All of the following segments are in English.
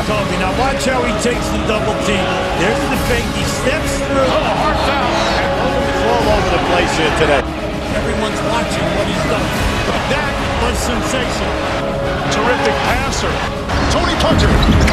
Kobe. Now watch how he takes the double team. There's the fake. He steps through. Oh, hard foul. It's all over the place here today. Everyone's watching what he's done. That was sensational. Terrific passer. Tony Parker.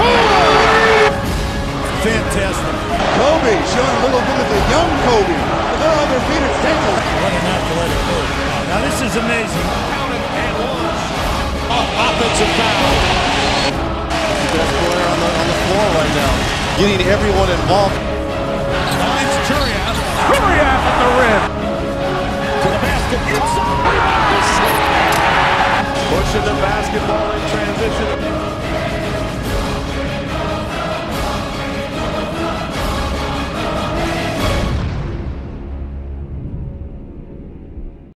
Fantastic. Kobe showing a little bit of the young Kobe. Oh, their feet are tangled. What an athletic move. Now this is amazing. Counted and one. Offensive foul. The best player on the floor right now. Getting everyone involved. Finds Turiaf. Turiaf at the rim. To the basket. Inside. Pushing the basketball in transition.